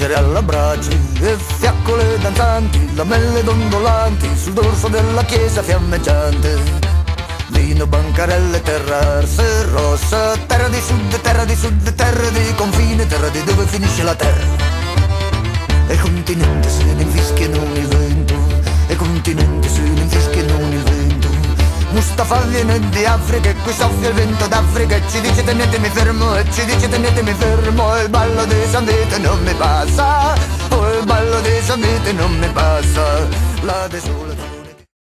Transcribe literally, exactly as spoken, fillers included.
alla braccia e fiaccole danzanti, lamelle dondolanti sul dorso della chiesa fiammeggiante. Vino, bancarelle, terra arsa rossa, terra di sud, terra di sud, terra di confine, terra di dove finisce la terra. E continente se ne infischiano il vento, e continente se ne infischiano il vento. Mustafa viene di Africa e qui soffia il vento d'Africa e ci dice tenetemi fermo, e ci dice tenetemi fermo. E il ballo di San Vito non mi passa, oh il ballo di San Vito non mi passa. La de